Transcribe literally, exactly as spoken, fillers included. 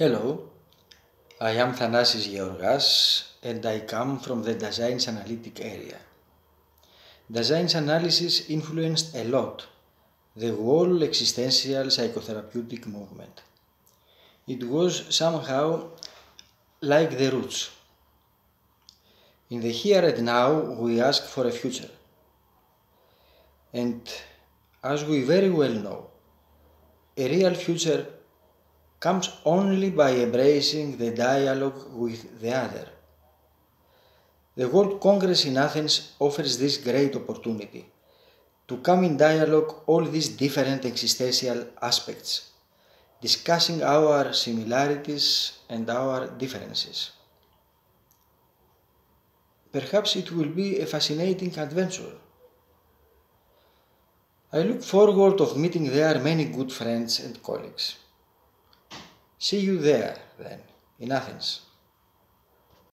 Hello, I am Thanasis Georgas and I come from the design analytic area. Design analysis influenced a lot the whole existential psychotherapeutic movement. It was somehow like the roots. In the here and now we ask for a future. And as we very well know, a real future comes only by embracing the dialogue with the other. The World Congress in Athens offers this great opportunity to come in dialogue all these different existential aspects, discussing our similarities and our differences. Perhaps it will be a fascinating adventure. I look forward of meeting there many good friends and colleagues. See you there, then, in Athens.